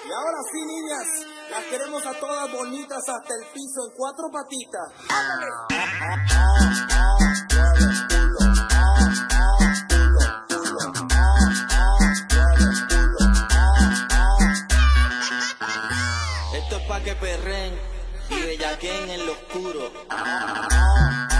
Y ahora sí, niñas, las queremos a todas bonitas hasta el piso en 4 patitas. Esto es pa' que perren y bellaquen en lo oscuro.